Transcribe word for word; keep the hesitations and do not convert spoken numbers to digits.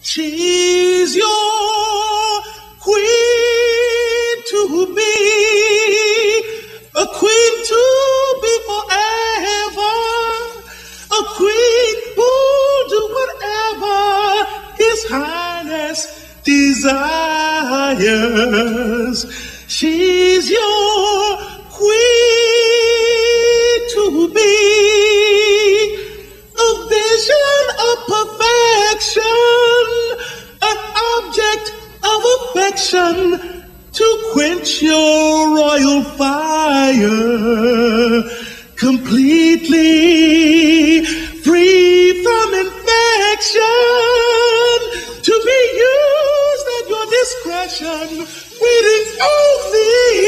She's your queen to be, a queen to be forever, a queen who'll do whatever His Highness desires. She's your queen to be, a vision of perfection, an object of affection to quench your royal fire, completely free from infection, to be used at your discretion, waiting only